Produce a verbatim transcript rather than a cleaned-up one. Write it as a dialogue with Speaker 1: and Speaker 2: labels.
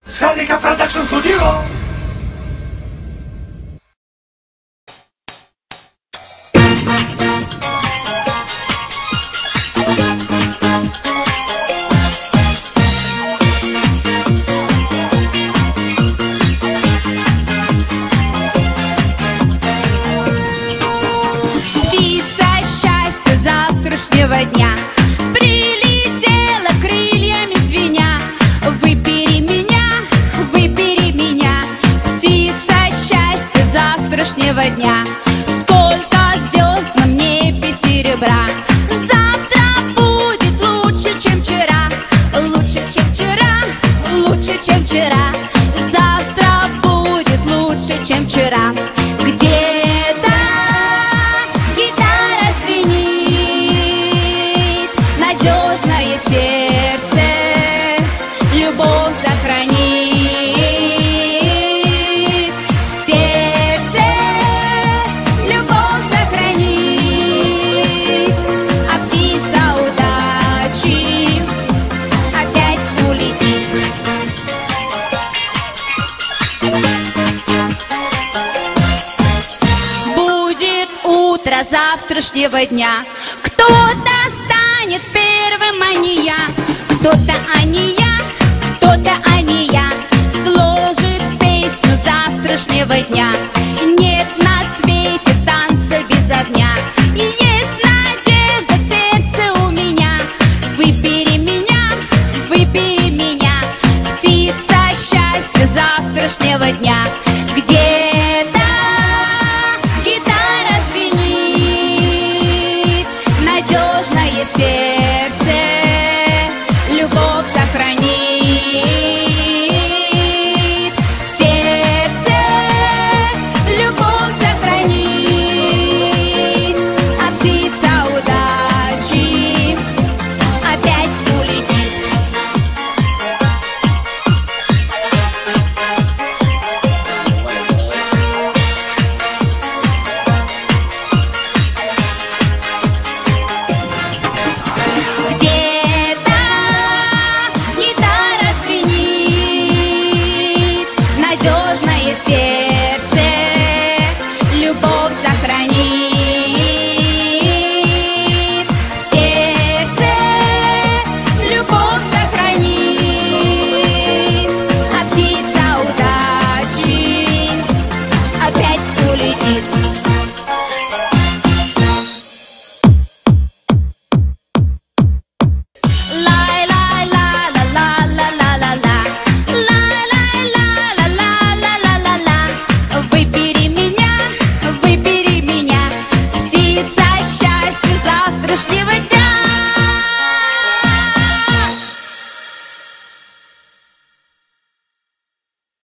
Speaker 1: Salika Production Studio.
Speaker 2: Птица счастья завтрашнего дня прилетела крыльями звеня. Выбери меня, выбери меня, птица счастья завтрашнего дня. Сколько звезд на небе серебра, завтра будет лучше, чем вчера. Лучше, чем вчера, лучше, чем вчера. Завтра будет лучше, чем вчера. Где-то гитара звенит, надежное сердце любовь сохранит. Сердце любовь сохранит, а птица удачи опять улетит. Будет утро завтрашнего дня, кто-то станет первым, а не я. Кто-то, а не я, кто-то, а не я, сложит песню завтрашнего дня. Нет на свете танца без огня, и есть надежда в сердце у меня. Выбери меня, выбери меня, птица счастья завтрашнего дня.